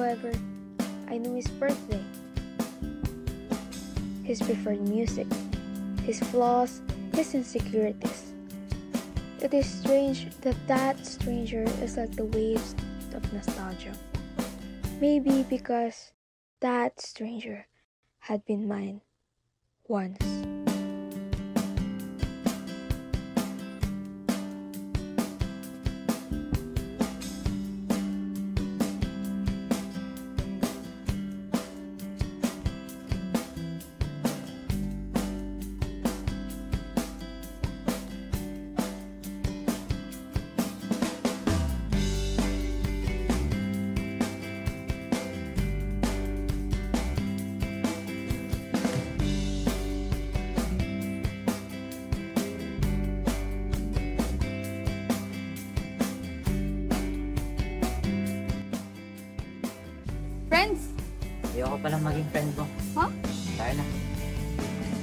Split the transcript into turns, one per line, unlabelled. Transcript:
However, I knew his birthday, his preferred music, his flaws, his insecurities. It is strange that that stranger is like the waves of nostalgia. Maybe because that stranger had been mine once.
Friends?
Ayoko palang maging friend mo.
Huh?
Tayo na.